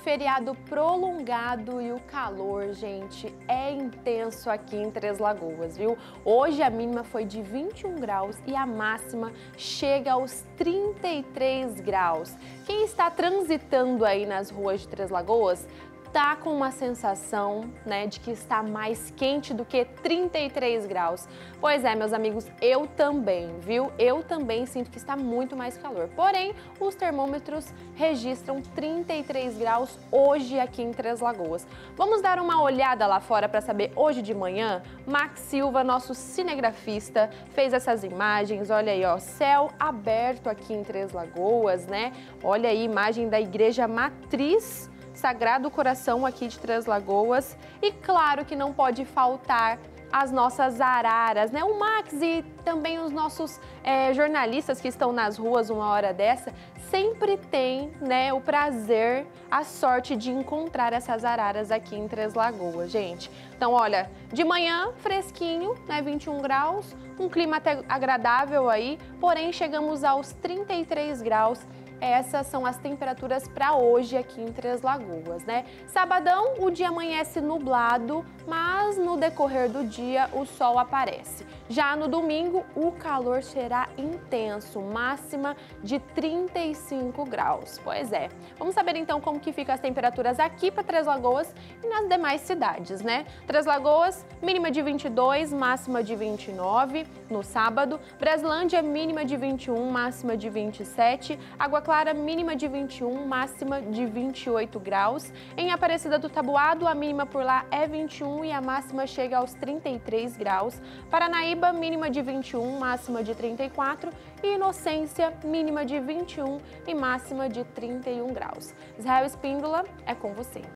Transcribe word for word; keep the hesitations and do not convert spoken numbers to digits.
Feriado prolongado e o calor, gente, é intenso aqui em Três Lagoas, viu? Hoje a mínima foi de vinte e um graus e a máxima chega aos trinta e três graus. Quem está transitando aí nas ruas de Três Lagoas tá com uma sensação, né, de que está mais quente do que trinta e três graus. Pois é, meus amigos, eu também, viu? Eu também sinto que está muito mais calor. Porém, os termômetros registram trinta e três graus hoje aqui em Três Lagoas. Vamos dar uma olhada lá fora para saber hoje de manhã? Max Silva, nosso cinegrafista, fez essas imagens. Olha aí, ó, céu aberto aqui em Três Lagoas, né? Olha aí, imagem da Igreja Matriz Sagrado Coração aqui de Três Lagoas. E claro que não pode faltar as nossas araras, né? O Max e também os nossos é, jornalistas que estão nas ruas uma hora dessa, sempre tem, né, o prazer, a sorte de encontrar essas araras aqui em Três Lagoas, gente. Então, olha, de manhã fresquinho, né, vinte e um graus, um clima até agradável aí, porém chegamos aos trinta e três graus. Essas são as temperaturas para hoje aqui em Três Lagoas, né? Sabadão, o dia amanhece nublado, mas no decorrer do dia o sol aparece. Já no domingo, o calor será intenso, máxima de trinta e cinco graus. Pois é. Vamos saber então como que ficam as temperaturas aqui para Três Lagoas e nas demais cidades, né? Três Lagoas, mínima de vinte e dois, máxima de vinte e nove no sábado. Breslândia, mínima de vinte e um, máxima de vinte e sete. Água Clara, mínima de vinte e um, máxima de vinte e oito graus. Em Aparecida do Taboado, a mínima por lá é vinte e um e a máxima chega aos trinta e três graus. Paranaíba, mínima de vinte e um, máxima de trinta e quatro. E Inocência, mínima de vinte e um e máxima de trinta e um graus. Israel Espíndola, é com você.